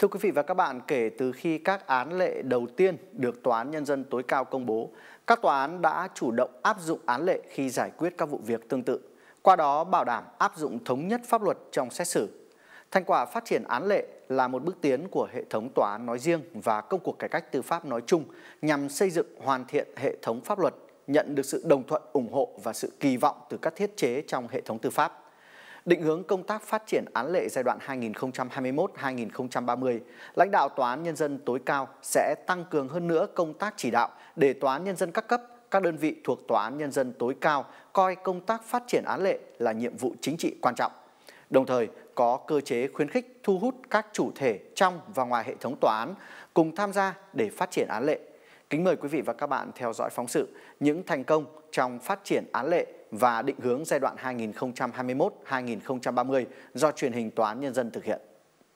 Thưa quý vị và các bạn, kể từ khi các án lệ đầu tiên được Tòa án Nhân dân tối cao công bố, các tòa án đã chủ động áp dụng án lệ khi giải quyết các vụ việc tương tự, qua đó bảo đảm áp dụng thống nhất pháp luật trong xét xử. Thành quả phát triển án lệ là một bước tiến của hệ thống tòa án nói riêng và công cuộc cải cách tư pháp nói chung nhằm xây dựng hoàn thiện hệ thống pháp luật, nhận được sự đồng thuận, ủng hộ và sự kỳ vọng từ các thiết chế trong hệ thống tư pháp. Định hướng công tác phát triển án lệ giai đoạn 2021-2030, lãnh đạo Tòa án Nhân dân tối cao sẽ tăng cường hơn nữa công tác chỉ đạo để Tòa án Nhân dân các cấp, các đơn vị thuộc Tòa án Nhân dân tối cao coi công tác phát triển án lệ là nhiệm vụ chính trị quan trọng. Đồng thời, có cơ chế khuyến khích thu hút các chủ thể trong và ngoài hệ thống tòa án cùng tham gia để phát triển án lệ. Kính mời quý vị và các bạn theo dõi phóng sự những thành công trong phát triển án lệ và định hướng giai đoạn 2021-2030 do truyền hình Tòa án Nhân dân thực hiện.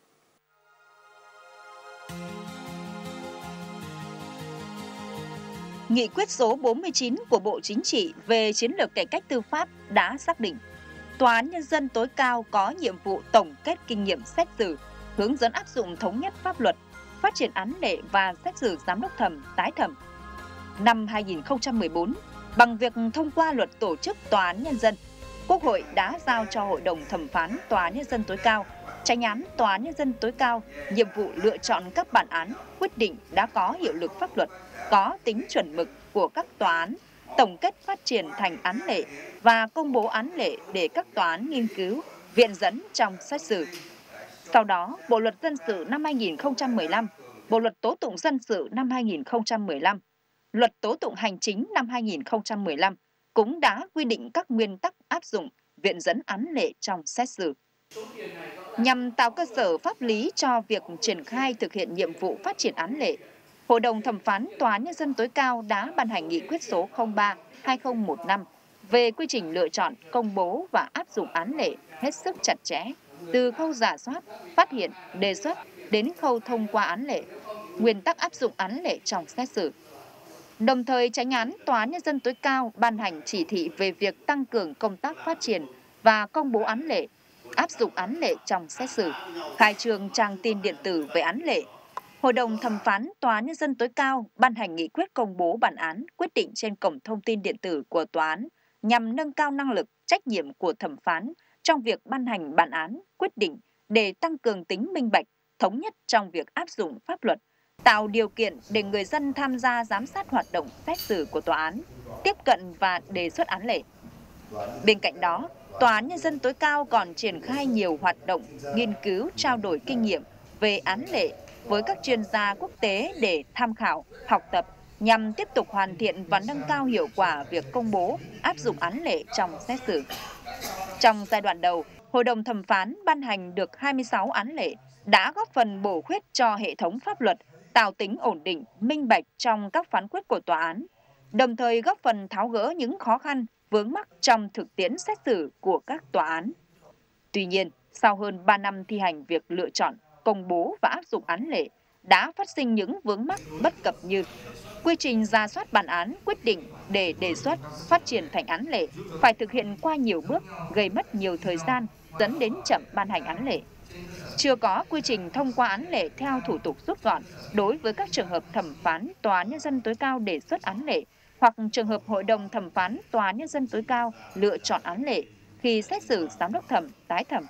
Nghị quyết số 49 của Bộ Chính trị về chiến lược cải cách tư pháp đã xác định Tòa án Nhân dân tối cao có nhiệm vụ tổng kết kinh nghiệm xét xử, hướng dẫn áp dụng thống nhất pháp luật, phát triển án lệ và xét xử giám đốc thẩm, tái thẩm. Năm 2014, bằng việc thông qua luật tổ chức Tòa án Nhân dân, Quốc hội đã giao cho Hội đồng thẩm phán Tòa án Nhân dân tối cao, Chánh án Tòa án Nhân dân tối cao nhiệm vụ lựa chọn các bản án, quyết định đã có hiệu lực pháp luật, có tính chuẩn mực của các tòa án, tổng kết phát triển thành án lệ và công bố án lệ để các tòa án nghiên cứu, viện dẫn trong xét xử. Sau đó, Bộ luật dân sự năm 2015, Bộ luật tố tụng dân sự năm 2015, Luật tố tụng hành chính năm 2015 cũng đã quy định các nguyên tắc áp dụng viện dẫn án lệ trong xét xử. Nhằm tạo cơ sở pháp lý cho việc triển khai thực hiện nhiệm vụ phát triển án lệ, Hội đồng thẩm phán Tòa án Nhân dân tối cao đã ban hành nghị quyết số 03/2015 về quy trình lựa chọn, công bố và áp dụng án lệ hết sức chặt chẽ, từ khâu rà soát, phát hiện, đề xuất đến khâu thông qua án lệ, nguyên tắc áp dụng án lệ trong xét xử. Đồng thời, Chánh án Tòa án Nhân dân tối cao ban hành chỉ thị về việc tăng cường công tác phát triển và công bố án lệ, áp dụng án lệ trong xét xử, khai trương trang tin điện tử về án lệ. Hội đồng thẩm phán Tòa án Nhân dân tối cao ban hành nghị quyết công bố bản án, quyết định trên cổng thông tin điện tử của tòa án nhằm nâng cao năng lực, trách nhiệm của thẩm phán trong việc ban hành bản án, quyết định để tăng cường tính minh bạch, thống nhất trong việc áp dụng pháp luật, tạo điều kiện để người dân tham gia giám sát hoạt động xét xử của tòa án, tiếp cận và đề xuất án lệ. Bên cạnh đó, Tòa án Nhân dân tối cao còn triển khai nhiều hoạt động nghiên cứu, trao đổi kinh nghiệm về án lệ với các chuyên gia quốc tế để tham khảo, học tập nhằm tiếp tục hoàn thiện và nâng cao hiệu quả việc công bố, áp dụng án lệ trong xét xử. Trong giai đoạn đầu, Hội đồng thẩm phán ban hành được 26 án lệ, đã góp phần bổ khuyết cho hệ thống pháp luật, tạo tính ổn định, minh bạch trong các phán quyết của tòa án, đồng thời góp phần tháo gỡ những khó khăn, vướng mắc trong thực tiễn xét xử của các tòa án. Tuy nhiên, sau hơn 3 năm thi hành việc lựa chọn, công bố và áp dụng án lệ, đã phát sinh những vướng mắc bất cập như quy trình rà soát bản án, quyết định để đề xuất, phát triển thành án lệ phải thực hiện qua nhiều bước, gây mất nhiều thời gian, dẫn đến chậm ban hành án lệ. Chưa có quy trình thông qua án lệ theo thủ tục rút gọn đối với các trường hợp thẩm phán Tòa án Nhân dân tối cao đề xuất án lệ hoặc trường hợp Hội đồng thẩm phán Tòa án Nhân dân tối cao lựa chọn án lệ khi xét xử giám đốc thẩm, tái thẩm.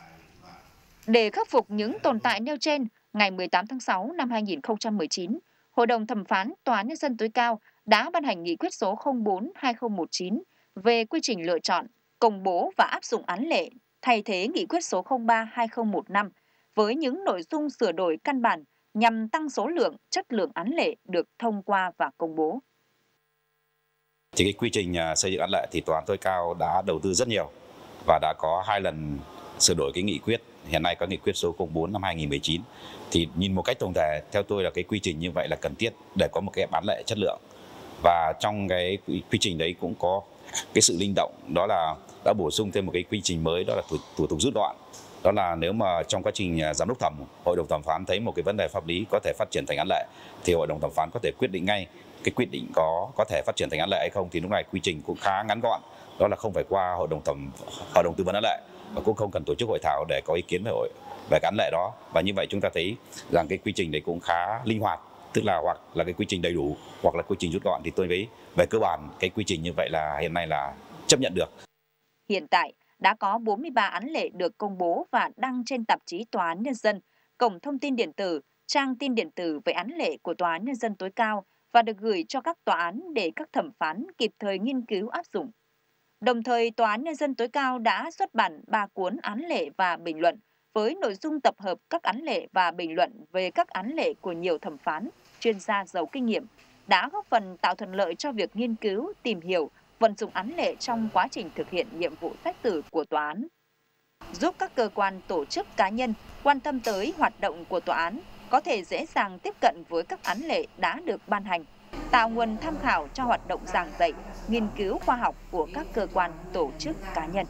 Để khắc phục những tồn tại nêu trên, ngày 18 tháng 6 năm 2019, Hội đồng thẩm phán Tòa án Nhân dân tối cao đã ban hành nghị quyết số 04/2019 về quy trình lựa chọn, công bố và áp dụng án lệ, thay thế nghị quyết số 03/2015 với những nội dung sửa đổi căn bản nhằm tăng số lượng, chất lượng án lệ được thông qua và công bố. Thì cái quy trình xây dựng án lệ thì Tòa án tối cao đã đầu tư rất nhiều và đã có 2 lần sửa đổi cái nghị quyết. Hiện nay có nghị quyết số 04 năm 2019. Thì nhìn một cách tổng thể, theo tôi là cái quy trình như vậy là cần thiết để có một cái án lệ chất lượng. Và trong cái quy trình đấy cũng có cái sự linh động, đó là đã bổ sung thêm một cái quy trình mới, đó là thủ tục rút đoạn. Đó là nếu mà trong quá trình giám đốc thẩm, Hội đồng thẩm phán thấy một cái vấn đề pháp lý có thể phát triển thành án lệ thì Hội đồng thẩm phán có thể quyết định ngay cái quyết định có thể phát triển thành án lệ hay không, thì lúc này quy trình cũng khá ngắn gọn, đó là không phải qua hội đồng tư vấn án lệ và cũng không cần tổ chức hội thảo để có ý kiến về về cái án lệ đó. Và như vậy chúng ta thấy rằng cái quy trình đấy cũng khá linh hoạt, tức là hoặc là cái quy trình đầy đủ hoặc là quy trình rút gọn, thì tôi thấy về cơ bản cái quy trình như vậy là hiện nay là chấp nhận được. Hiện tại đã có 43 án lệ được công bố và đăng trên tạp chí Tòa án Nhân dân, cổng thông tin điện tử, trang tin điện tử về án lệ của Tòa án Nhân dân tối cao và được gửi cho các tòa án để các thẩm phán kịp thời nghiên cứu áp dụng. Đồng thời, Tòa án Nhân dân tối cao đã xuất bản 3 cuốn án lệ và bình luận với nội dung tập hợp các án lệ và bình luận về các án lệ của nhiều thẩm phán, chuyên gia giàu kinh nghiệm, đã góp phần tạo thuận lợi cho việc nghiên cứu, tìm hiểu, vận dụng án lệ trong quá trình thực hiện nhiệm vụ xét xử của tòa án, giúp các cơ quan, tổ chức, cá nhân quan tâm tới hoạt động của tòa án có thể dễ dàng tiếp cận với các án lệ đã được ban hành, tạo nguồn tham khảo cho hoạt động giảng dạy, nghiên cứu khoa học của các cơ quan, tổ chức, cá nhân.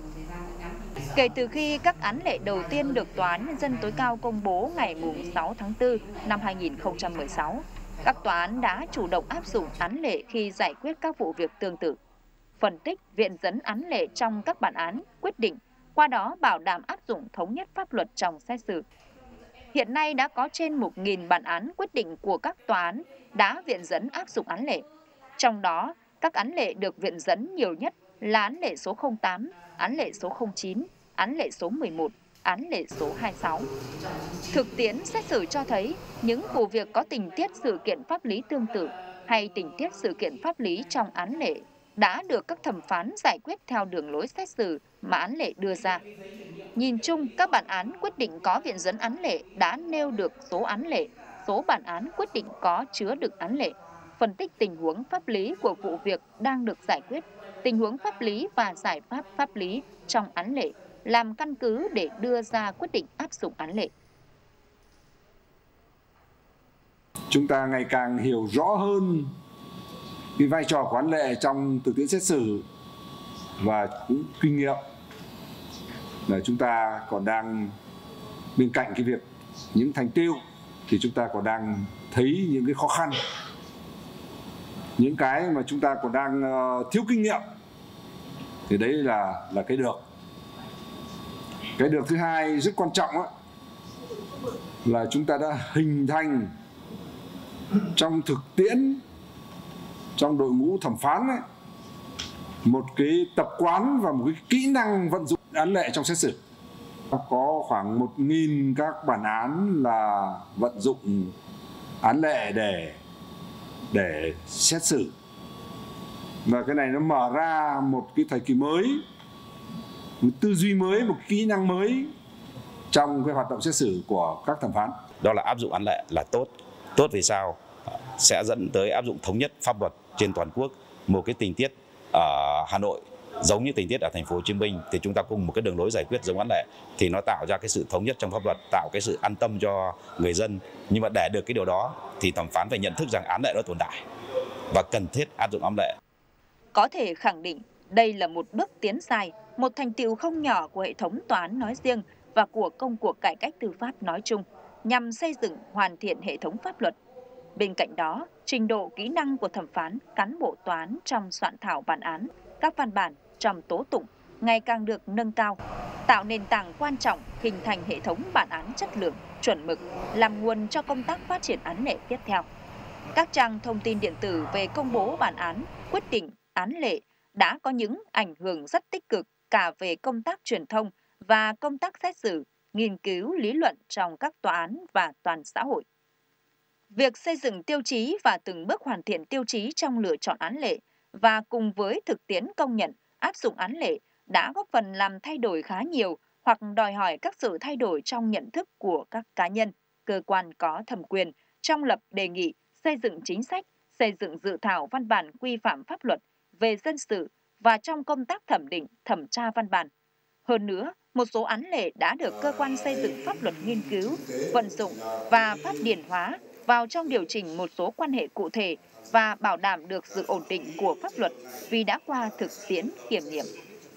Kể từ khi các án lệ đầu tiên được Tòa án Nhân dân tối cao công bố ngày 6 tháng 4 năm 2016, các tòa án đã chủ động áp dụng án lệ khi giải quyết các vụ việc tương tự, phân tích, viện dẫn án lệ trong các bản án, quyết định, qua đó bảo đảm áp dụng thống nhất pháp luật trong xét xử. Hiện nay đã có trên 1.000 bản án quyết định của các tòa án đã viện dẫn áp dụng án lệ. Trong đó, các án lệ được viện dẫn nhiều nhất là án lệ số 08, án lệ số 09, án lệ số 11, án lệ số 26. Thực tiễn xét xử cho thấy những vụ việc có tình tiết sự kiện pháp lý tương tự hay tình tiết sự kiện pháp lý trong án lệ đã được các thẩm phán giải quyết theo đường lối xét xử mà án lệ đưa ra. Nhìn chung, các bản án quyết định có viện dẫn án lệ đã nêu được số án lệ, số bản án quyết định có chứa đựng án lệ, phân tích tình huống pháp lý của vụ việc đang được giải quyết, tình huống pháp lý và giải pháp pháp lý trong án lệ, làm căn cứ để đưa ra quyết định áp dụng án lệ. Chúng ta ngày càng hiểu rõ hơn cái vai trò của án lệ trong thực tiễn xét xử và cũng kinh nghiệm là chúng ta còn đang, bên cạnh cái việc những thành tựu thì chúng ta còn đang thấy những cái khó khăn, những cái mà chúng ta còn đang thiếu kinh nghiệm, thì đấy là cái được. Cái được thứ hai rất quan trọng đó, là chúng ta đã hình thành trong thực tiễn, trong đội ngũ thẩm phán ấy, một cái tập quán và một cái kỹ năng vận dụng án lệ trong xét xử. Có khoảng 1.000 các bản án là vận dụng án lệ để xét xử. Và cái này nó mở ra một cái thời kỳ mới, một tư duy mới, một kỹ năng mới trong cái hoạt động xét xử của các thẩm phán. Đó là áp dụng án lệ là tốt. Tốt vì sao? Sẽ dẫn tới áp dụng thống nhất pháp luật trên toàn quốc. Một cái tình tiết ở Hà Nội giống như tình tiết ở thành phố Hồ Chí Minh thì chúng ta cùng một cái đường lối giải quyết giống án lệ, thì nó tạo ra cái sự thống nhất trong pháp luật, tạo cái sự an tâm cho người dân. Nhưng mà để được cái điều đó thì thẩm phán phải nhận thức rằng án lệ nó tồn tại và cần thiết áp dụng án lệ. Có thể khẳng định đây là một bước tiến dài, một thành tựu không nhỏ của hệ thống tòa án nói riêng và của công cuộc cải cách tư pháp nói chung, nhằm xây dựng hoàn thiện hệ thống pháp luật. Bên cạnh đó, trình độ kỹ năng của thẩm phán, cán bộ tòa án trong soạn thảo bản án, các văn bản trong tố tụng ngày càng được nâng cao, tạo nền tảng quan trọng hình thành hệ thống bản án chất lượng, chuẩn mực, làm nguồn cho công tác phát triển án lệ tiếp theo. Các trang thông tin điện tử về công bố bản án, quyết định, án lệ đã có những ảnh hưởng rất tích cực cả về công tác truyền thông và công tác xét xử, nghiên cứu lý luận trong các tòa án và toàn xã hội. Việc xây dựng tiêu chí và từng bước hoàn thiện tiêu chí trong lựa chọn án lệ và cùng với thực tiễn công nhận, áp dụng án lệ đã góp phần làm thay đổi khá nhiều hoặc đòi hỏi các sự thay đổi trong nhận thức của các cá nhân, cơ quan có thẩm quyền trong lập đề nghị, xây dựng chính sách, xây dựng dự thảo văn bản quy phạm pháp luật về dân sự và trong công tác thẩm định, thẩm tra văn bản. Hơn nữa, một số án lệ đã được cơ quan xây dựng pháp luật nghiên cứu, vận dụng và pháp điển hóa vào trong điều chỉnh một số quan hệ cụ thể và bảo đảm được sự ổn định của pháp luật vì đã qua thực tiễn kiểm nghiệm.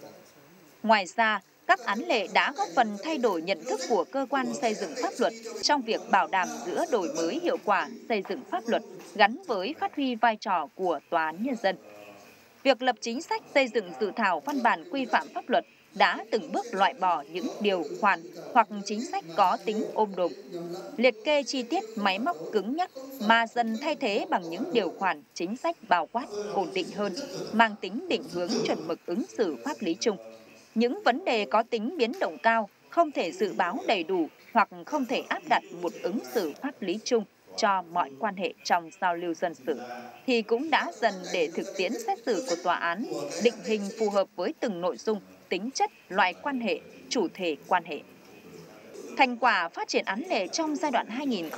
Ngoài ra, các án lệ đã góp phần thay đổi nhận thức của cơ quan xây dựng pháp luật trong việc bảo đảm giữa đổi mới hiệu quả xây dựng pháp luật gắn với phát huy vai trò của tòa án nhân dân. Việc lập chính sách xây dựng dự thảo văn bản quy phạm pháp luật đã từng bước loại bỏ những điều khoản hoặc chính sách có tính ôm đồm, liệt kê chi tiết máy móc cứng nhắc mà dần thay thế bằng những điều khoản chính sách bao quát, ổn định hơn, mang tính định hướng chuẩn mực ứng xử pháp lý chung. Những vấn đề có tính biến động cao, không thể dự báo đầy đủ hoặc không thể áp đặt một ứng xử pháp lý chung cho mọi quan hệ trong giao lưu dân sự, thì cũng đã dần để thực tiễn xét xử của tòa án định hình phù hợp với từng nội dung, tính chất, loại quan hệ, chủ thể quan hệ. Thành quả phát triển án lệ trong giai đoạn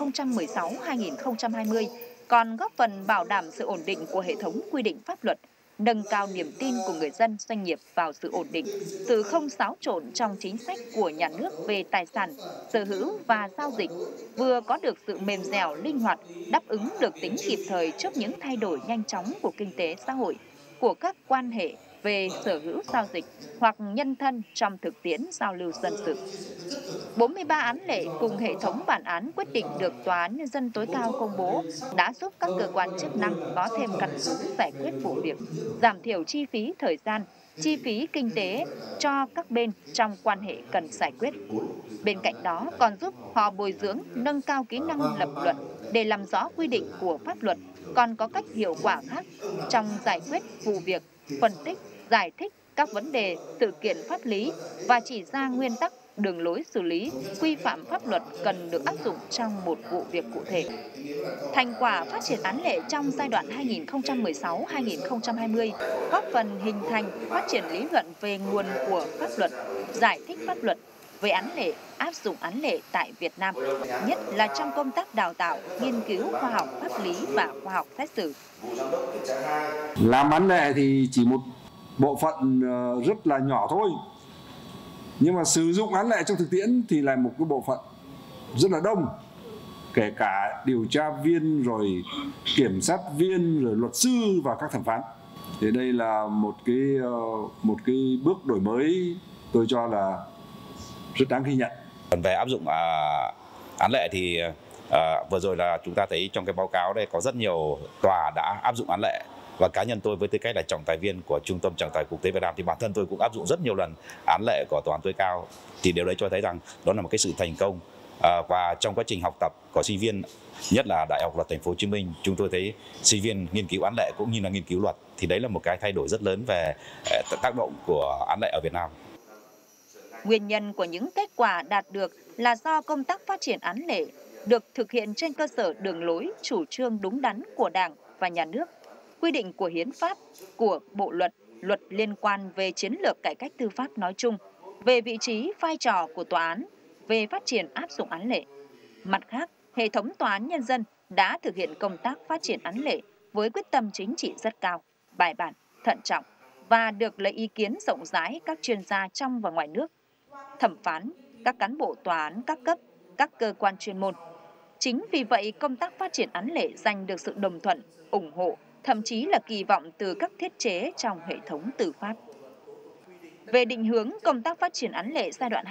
2016-2020 còn góp phần bảo đảm sự ổn định của hệ thống quy định pháp luật, nâng cao niềm tin của người dân, doanh nghiệp vào sự ổn định, sự không xáo trộn trong chính sách của nhà nước về tài sản, sở hữu và giao dịch, vừa có được sự mềm dẻo, linh hoạt, đáp ứng được tính kịp thời trước những thay đổi nhanh chóng của kinh tế xã hội, của các quan hệ về sở hữu giao dịch hoặc nhân thân trong thực tiễn giao lưu dân sự. 43 án lệ cùng hệ thống bản án quyết định được Tòa án Nhân dân tối cao công bố đã giúp các cơ quan chức năng có thêm căn cứ giải quyết vụ việc, giảm thiểu chi phí thời gian, chi phí kinh tế cho các bên trong quan hệ cần giải quyết. Bên cạnh đó còn giúp họ bồi dưỡng, nâng cao kỹ năng lập luận để làm rõ quy định của pháp luật, còn có cách hiệu quả khác trong giải quyết vụ việc, phân tích, giải thích các vấn đề, sự kiện pháp lý và chỉ ra nguyên tắc, đường lối xử lý, quy phạm pháp luật cần được áp dụng trong một vụ việc cụ thể. Thành quả phát triển án lệ trong giai đoạn 2016-2020 góp phần hình thành, phát triển lý luận về nguồn của pháp luật, giải thích pháp luật về án lệ, áp dụng án lệ tại Việt Nam, nhất là trong công tác đào tạo, nghiên cứu khoa học pháp lý và khoa học xét xử. Làm án lệ thì chỉ một bộ phận rất là nhỏ thôi, nhưng mà sử dụng án lệ trong thực tiễn thì là một cái bộ phận rất là đông, kể cả điều tra viên, rồi kiểm sát viên, rồi luật sư và các thẩm phán. Thì đây là một cái bước đổi mới tôi cho là rất đáng ghi nhận. Còn về áp dụng án lệ thì vừa rồi là chúng ta thấy trong cái báo cáo đây có rất nhiều tòa đã áp dụng án lệ, và cá nhân tôi với tư cách là trọng tài viên của Trung tâm Trọng tài Quốc tế Việt Nam thì bản thân tôi cũng áp dụng rất nhiều lần án lệ của tòa án tối cao, thì điều đấy cho thấy rằng đó là một cái sự thành công. Và trong quá trình học tập của sinh viên, nhất là Đại học Luật Thành phố Hồ Chí Minh, chúng tôi thấy sinh viên nghiên cứu án lệ cũng như là nghiên cứu luật, thì đấy là một cái thay đổi rất lớn về tác động của án lệ ở Việt Nam. Nguyên nhân của những kết quả đạt được là do công tác phát triển án lệ được thực hiện trên cơ sở đường lối, chủ trương đúng đắn của Đảng và Nhà nước, quy định của Hiến pháp, của Bộ Luật, luật liên quan về chiến lược cải cách tư pháp nói chung, về vị trí, vai trò của tòa án, về phát triển áp dụng án lệ. Mặt khác, hệ thống tòa án nhân dân đã thực hiện công tác phát triển án lệ với quyết tâm chính trị rất cao, bài bản, thận trọng và được lấy ý kiến rộng rãi các chuyên gia trong và ngoài nước, thẩm phán, các cán bộ tòa án các cấp, các cơ quan chuyên môn. Chính vì vậy, công tác phát triển án lệ giành được sự đồng thuận, ủng hộ, thậm chí là kỳ vọng từ các thiết chế trong hệ thống tư pháp. Về định hướng công tác phát triển án lệ giai đoạn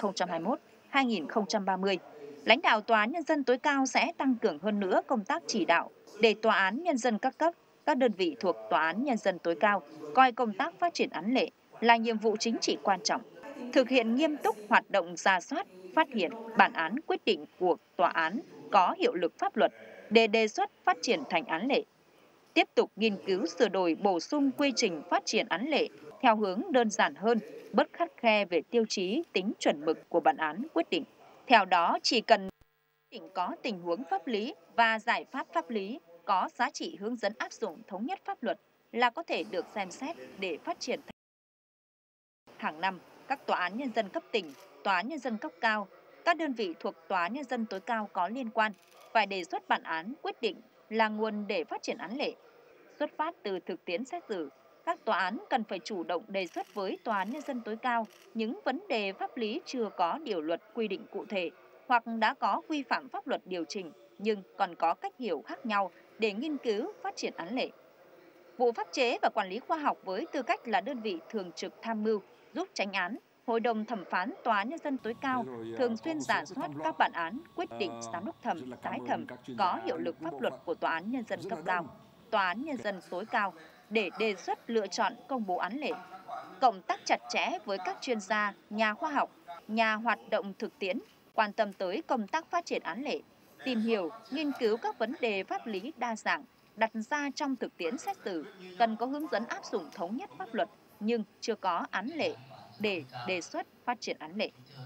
2021-2030, lãnh đạo Tòa án Nhân dân tối cao sẽ tăng cường hơn nữa công tác chỉ đạo để Tòa án Nhân dân các cấp, các đơn vị thuộc Tòa án Nhân dân tối cao coi công tác phát triển án lệ là nhiệm vụ chính trị quan trọng, thực hiện nghiêm túc hoạt động rà soát, phát hiện bản án quyết định của tòa án có hiệu lực pháp luật để đề xuất phát triển thành án lệ. Tiếp tục nghiên cứu sửa đổi bổ sung quy trình phát triển án lệ theo hướng đơn giản hơn, bớt khắt khe về tiêu chí tính chuẩn mực của bản án quyết định. Theo đó, chỉ cần quyết định có tình huống pháp lý và giải pháp pháp lý có giá trị hướng dẫn áp dụng thống nhất pháp luật là có thể được xem xét để phát triển. Hàng năm, các tòa án nhân dân cấp tỉnh, tòa án nhân dân cấp cao, các đơn vị thuộc Tòa án Nhân dân tối cao có liên quan phải đề xuất bản án quyết định là nguồn để phát triển án lệ. Xuất phát từ thực tiễn xét xử, các tòa án cần phải chủ động đề xuất với Tòa án Nhân dân tối cao những vấn đề pháp lý chưa có điều luật quy định cụ thể hoặc đã có quy phạm pháp luật điều chỉnh nhưng còn có cách hiểu khác nhau để nghiên cứu phát triển án lệ. Vụ pháp chế và quản lý khoa học với tư cách là đơn vị thường trực tham mưu, giúp chánh án, Hội đồng thẩm phán Tòa án Nhân dân tối cao thường xuyên rà soát các bản án, quyết định giám đốc thẩm, tái thẩm có hiệu lực pháp luật của Tòa án Nhân dân cấp cao, Tòa án Nhân dân tối cao để đề xuất lựa chọn công bố án lệ. cộng tác chặt chẽ với các chuyên gia, nhà khoa học, nhà hoạt động thực tiễn, quan tâm tới công tác phát triển án lệ, tìm hiểu, nghiên cứu các vấn đề pháp lý đa dạng đặt ra trong thực tiễn xét xử, cần có hướng dẫn áp dụng thống nhất pháp luật nhưng chưa có án lệ để đề xuất phát triển án lệ.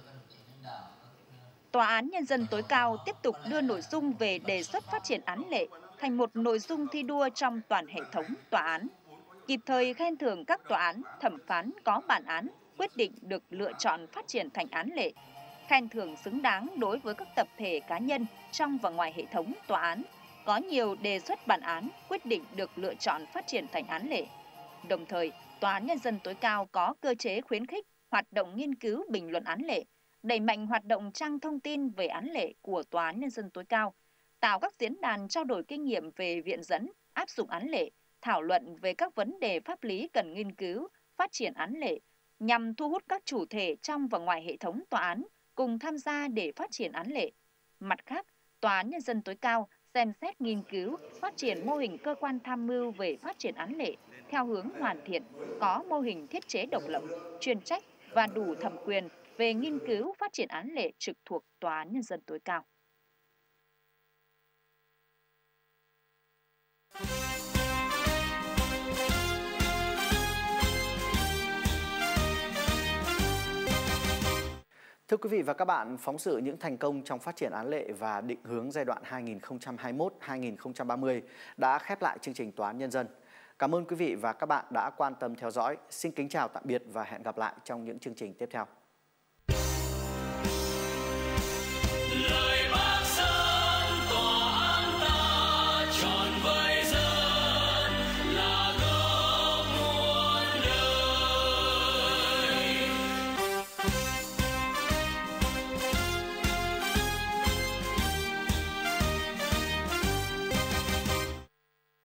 Tòa án Nhân dân tối cao tiếp tục đưa nội dung về đề xuất phát triển án lệ thành một nội dung thi đua trong toàn hệ thống tòa án, kịp thời khen thưởng các tòa án, thẩm phán có bản án, quyết định được lựa chọn phát triển thành án lệ, khen thưởng xứng đáng đối với các tập thể cá nhân trong và ngoài hệ thống tòa án, có nhiều đề xuất bản án, quyết định được lựa chọn phát triển thành án lệ. Đồng thời, Tòa án Nhân dân tối cao có cơ chế khuyến khích hoạt động nghiên cứu bình luận án lệ, đẩy mạnh hoạt động trang thông tin về án lệ của Tòa án Nhân dân tối cao, tạo các diễn đàn trao đổi kinh nghiệm về viện dẫn, áp dụng án lệ, thảo luận về các vấn đề pháp lý cần nghiên cứu, phát triển án lệ, nhằm thu hút các chủ thể trong và ngoài hệ thống tòa án cùng tham gia để phát triển án lệ. Mặt khác, Tòa án Nhân dân tối cao xem xét nghiên cứu, phát triển mô hình cơ quan tham mưu về phát triển án lệ theo hướng hoàn thiện, có mô hình thiết chế độc lập, chuyên trách và đủ thẩm quyền về nghiên cứu phát triển án lệ trực thuộc Tòa án Nhân dân tối cao. Thưa quý vị và các bạn, phóng sự những thành công trong phát triển án lệ và định hướng giai đoạn 2021-2030 đã khép lại chương trình Tòa án Nhân dân. Cảm ơn quý vị và các bạn đã quan tâm theo dõi. Xin kính chào tạm biệt và hẹn gặp lại trong những chương trình tiếp theo.